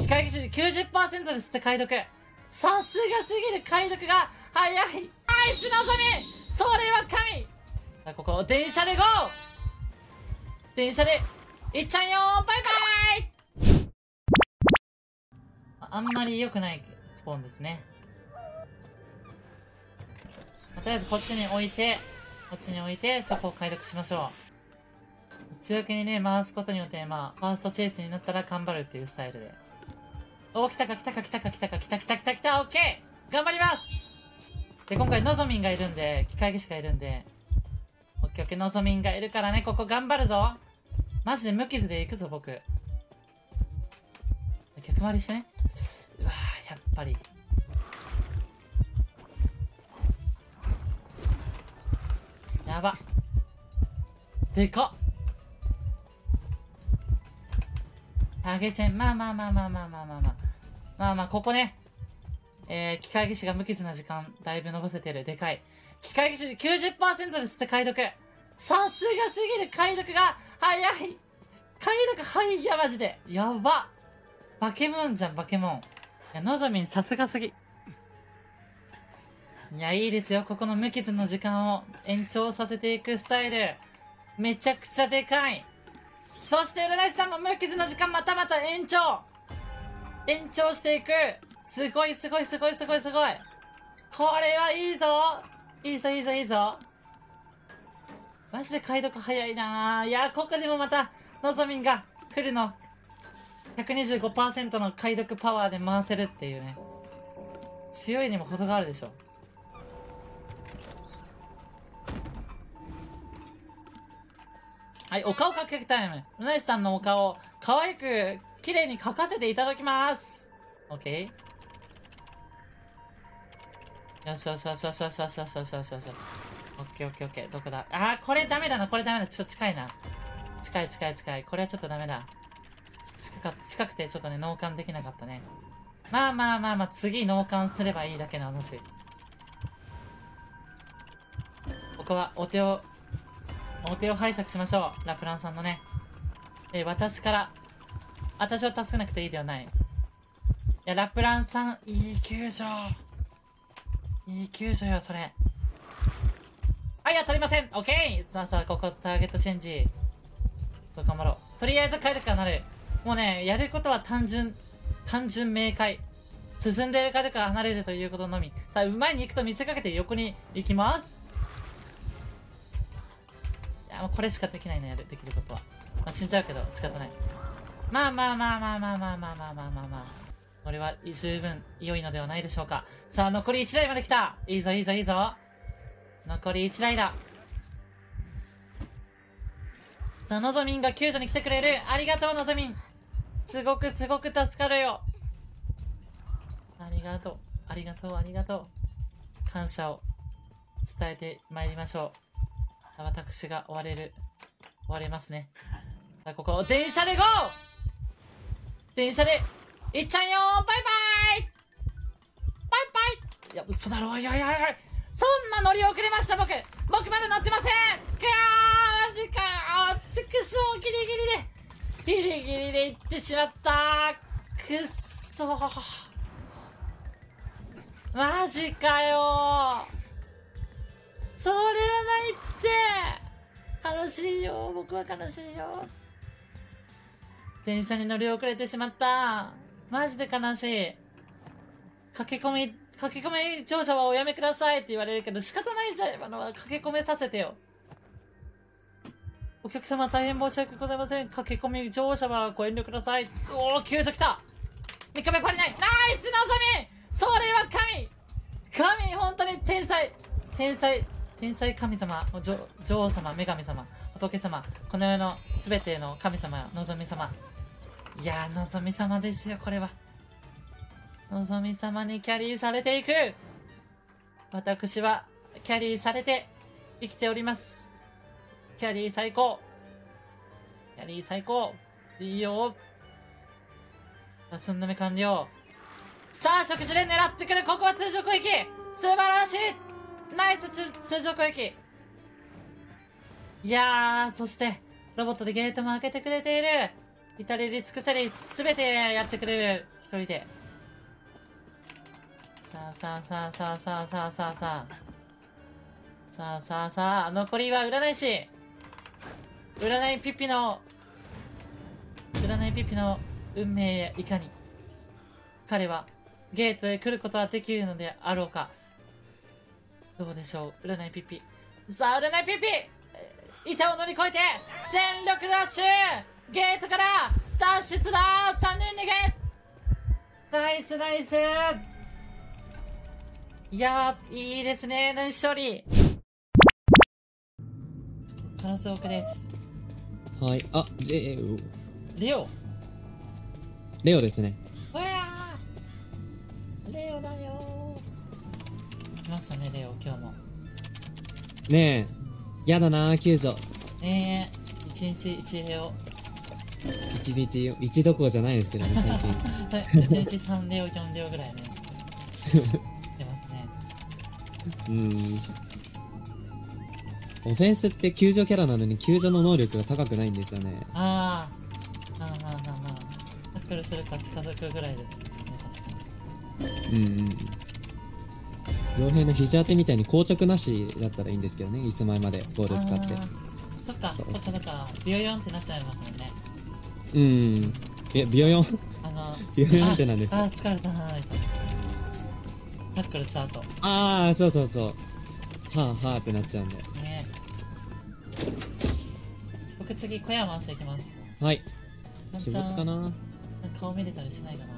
機械技術 90% ですって解読。さすがすぎる、解読が早い。ナイスのぞみ、それは神。さあ、ここ、電車でゴー。電車で、いっちゃんよー、バイバイ。あんまり良くないスポーンですね。とりあえずこっちに置いて、そこを解読しましょう。強気にね、回すことによって、まあ、ファーストチェイスになったら頑張るっていうスタイルで。お、来た、オッケー、頑張ります。で、今回のぞみんがいるんで、機械技師がいるんで、オッケー、のぞみんがいるからね、ここ頑張るぞ。マジで無傷で行くぞ、僕。逆回りしてね。うわー、やっぱり。やば。でかっ。タゲチェン、まあ、ここね。機械技師が無傷な時間、だいぶ伸ばせてる。でかい。機械技師 90% ですって解読。さすがすぎる、解読が早い。解読早いや、マジで。やば。バケモンじゃん、バケモン。いや、のぞみんさすがすぎ。いや、いいですよ。ここの無傷の時間を延長させていくスタイル。めちゃくちゃでかい。そして、ルナイスさんも無傷の時間また延長していく。すごい。これはいいぞ。いいぞ。マジで解読早いなぁ。いや、ここでもまた、のぞみんが、フルの 125% の解読パワーで回せるっていうね。強いにも程があるでしょ。はい、お顔かけタイム。ルナイスさんのお顔、可愛く、綺麗に描かせていただきます。オッケー。よし。オッケー。どこだ？これダメだな。ちょっと近いな。近い。これはちょっとダメだ。近くてちょっとね、脳幹できなかったね。まあ、次脳幹すればいいだけの話。ここはお手を拝借しましょう。ラプランさんのね。私を助けなくていいではない。いや、ラプランさん、いい救助よ、それ。当たりません。オッケー。さあ、ここターゲットチェンジ。そう、頑張ろう。とりあえず解読がなる。もうね、やることは単純明快。進んでいる解読が離れるということのみ。さあ、前に行くと見せかけて横に行きます。いや、もうこれしかできないね、できることは。まあ、死んじゃうけど、仕方ない。まあ。これは十分良いのではないでしょうか。さあ、残り1台まで来た。いいぞ。残り1台だ。さあ、のぞみんが救助に来てくれる。ありがとう、のぞみん。すごく助かるよ。ありがとう。感謝を伝えて参りましょう。私が終われますね。さあ、ここ、電車でゴー。電車で、いっちゃんよー、バイバイ。いや、嘘だろ。そんな乗り遅れました、僕まだ乗ってません。マジかよ。畜生、ギリギリで行ってしまった。くっそー。マジかよ。それはないって。悲しいよ。僕は悲しいよ。電車に乗り遅れてしまった。マジで悲しい。駆け込み乗車はおやめくださいって言われるけど仕方ないじゃん。今のは駆け込めさせてよ。お客様大変申し訳ございません。駆け込み乗車はご遠慮ください。おー、救助来た。3日目パリない。ナイスのぞみ。それは神、本当に天才神様、女王様、女神様、仏様、この世のすべての神様、のぞみ様。いやー、のぞみ様ですよ、これは。のぞみ様にキャリーされていく。私は、キャリーされて、生きております。キャリー最高。いいよ。寸止め完了。さあ、食事で狙ってくる。ここは通常攻撃。素晴らしい。ナイス通常攻撃。いやー、そして、ロボットでゲートも開けてくれている。至れり尽くせり、すべてやってくれる一人で。さあさあさあさあさあさあさあさあ。さあさあさあ、残りは占い師。占いピッピの運命いかに。彼はゲートへ来ることはできるのであろうか。どうでしょう、占いピッピ。さあ、占いピッピ、板を乗り越えて、全力ラッシュ、ゲートから脱出だ。3人逃げ。ナイスナイス。いやー、いいですね。ナイス勝利。カラスオクです。 はい。あ、 レオ。 レオですね。 うわー、レオだよー。来ましたね、レオ、今日も。 ねえ。やだなー、救助。 一日一レオ。 一日、一どころじゃないですけどね、最近。 1日3レオ、4レオぐらいね。出ますね。 オフェンスって救助キャラなのに救助の能力が高くないんですよね。 タックルするか近づくぐらいですね、確かに。 傭兵の肘当てみたいに硬直なしだったらいいんですけどね、椅子前までボール使って。 そっか、ビヨヨンってなっちゃいますよね。 ビヨヨンビヨヨンってなんですか？ 疲れたなーって。タックルした後。 そうそうそう。はぁはぁってなっちゃうんで。 ね。僕次小山回していきます。 はい。 なん鬼没かな？ 顔見れたりしないかな。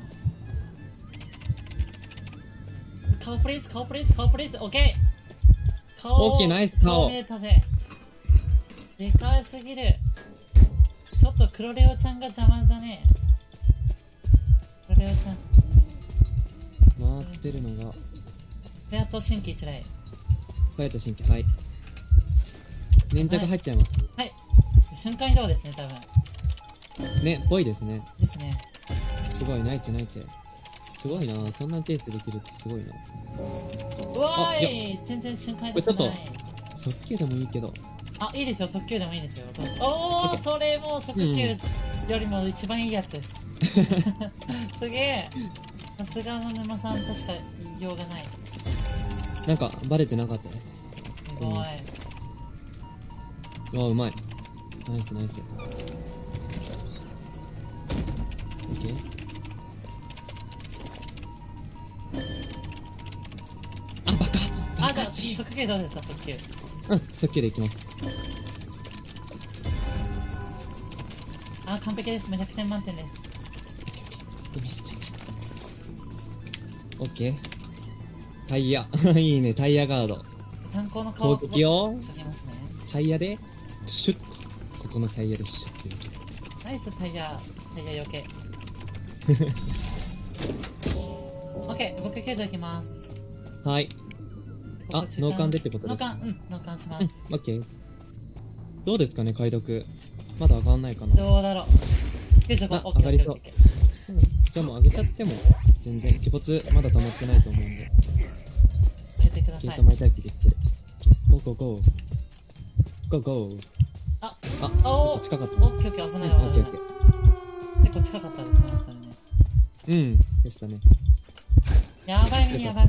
顔プリーズ、オッケー。顔。 オッケー、ナイス顔。 顔見れたぜ。でかすぎる。ちょっと黒レオちゃんが邪魔だね。黒レオちゃん。 回ってるのが。 で、あと新規一台。 ファイト新規、はい。粘着入っちゃいます。 はい。瞬間移動ですね、多分。 ね、ぽいですね。 ですね。 すごい、ナイチ。すごいな、そんなペースできるってすごいな。 うわーい、全然瞬間移動しない。 これちょっと、速球でもいいけど。 いいですよ、速球でもいいですよ。おー、それもう速球よりも一番いいやつ。すげえ。さすがの沼さんとしか言いようがない。 なんか、バレてなかったです。 すごい。 うまい。ナイス。オッケー。 じゃあ、速球どうですか、速球。 速球でいきます。 完璧です。100点満点です。 ミスっちゃった。オッケー。タイヤ。いいね、タイヤガード。 炭鉱の顔攻撃をかけますね。 タイヤで、シュッと。ここのタイヤでシュッと避ける。 ナイスタイヤ避け。オッケー、僕救助いきます。 はい。脳幹でってことですか？ 脳幹します。 オッケー。どうですかね、解読。まだ上がんないかな。 どうだろう。救助が上がりそう。じゃあもう上げちゃっても、全然、鬼没まだ溜まってないと思うんで。 上げてください。 ゲート巻いた気できてる。ゴー。近かった。 オッケー、危ない。 オッケー。 結構近かったですね、本当にね。 でしたね。 やばい。や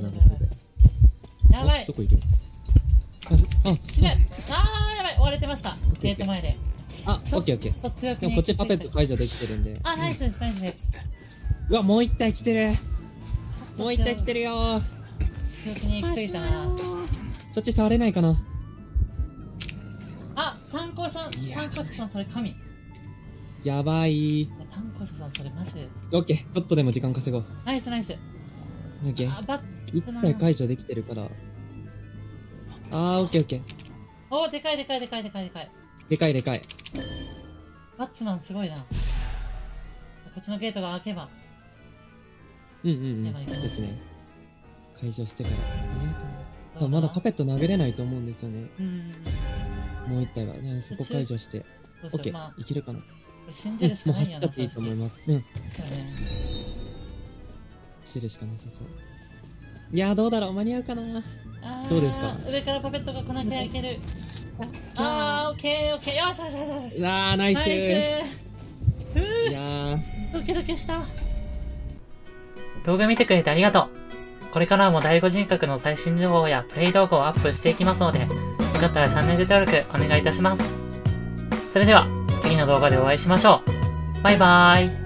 ばい。 どこいる？ 死ぬ。やばい、追われてました。ゲート前で。 オッケー。 強くでもこっちパペット解除できてるんで。 ナイスです。 うわ、もう一体来てるよー。 強気に行き過ぎたな。 そっち触れないかな。 炭鉱者さん、それ神。 やばい。 炭鉱者さん、それマジで。 オッケー、ちょっとでも時間稼ごう。 ナイス。 オッケー。一体解除できてるから。オッケー。 おー、でかい。 でかい。 バッツマンすごいな。こっちのゲートが開けば。 ですね。解除してから。まだパペット投げれないと思うんですよね。もう一体はね、そこ解除して。オッケー、いけるかな。 信じるしかないんやな。 もう走ったっていいと思います。 ですよね。 走るしかなさそう。いやー、どうだろう、間に合うかな。どうですか？ 上からパペットが来なきゃいける。オッケー。よし。 ナイスー。いやドキドキした。 動画見てくれてありがとう。これからも第5人格の最新情報やプレイ動画をアップしていきますので、よかったらチャンネル登録お願いいたします。それでは、次の動画でお会いしましょう。バイバーイ。